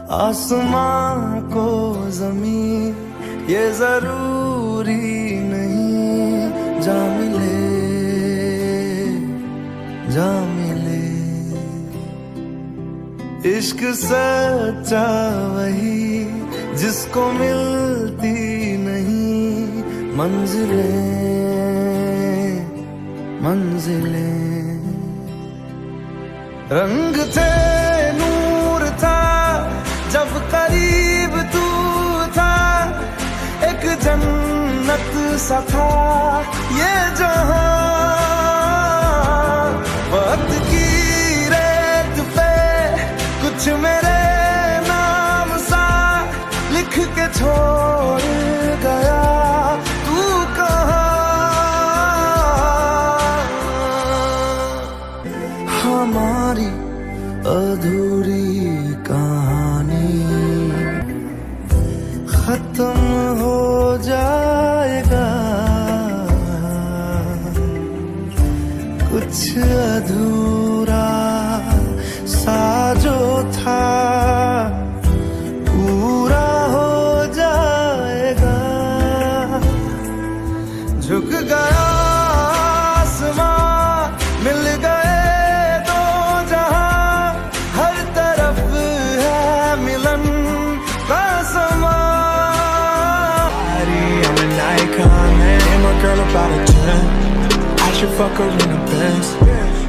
आसमां को ज़मीन ये जरूरी नहीं, जा मिले जा मिले। इश्क सच्चा वही जिसको मिलती नहीं मंजिलें मंजिलें। रंग थे नूर था जब करीब तू था, एक जन्नत सा था ये जहां। वक्त की रेत पे कुछ मेरे नाम सा लिख के छोड़ गया, तू कहाँ। हमारी अधूरी कहानी खत्म हो जाएगा, कुछ अधूरा सा जो था पूरा हो जाएगा। झुक गया आसमां, मिल गए दो जहां, हर तरफ है मिलन का समा। I'm an icon, man, and my girl about a 10. I should fuck her in the Benz.